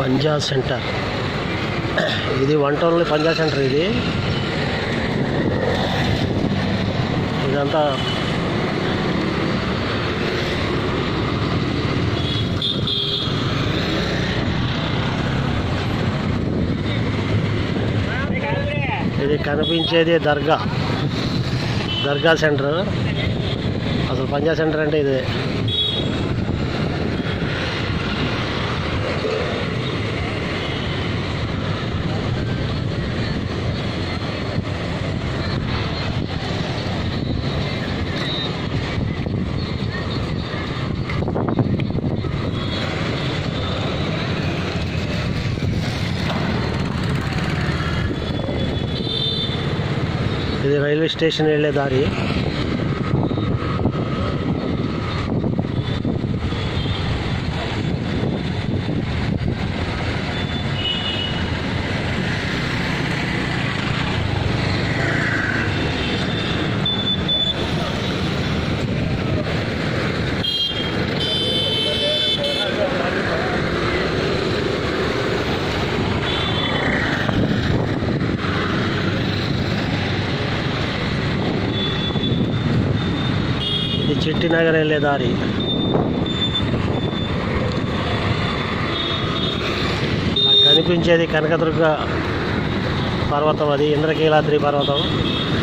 పంజా centre. ఇది one టౌన్లో పంజా centre. ఇదంతా ఇది కనిపించేది దర్గా సెంటర్. అసలు పంజా సెంటర్ అంటే ఇదే. ఇది రైల్వే స్టేషన్ వెళ్ళే దారి. చిట్టినగర్ వెళ్ళే దారి. కనిపించేది కనకదుర్గ పర్వతం, అది ఇంద్రకీలాద్రి పర్వతం.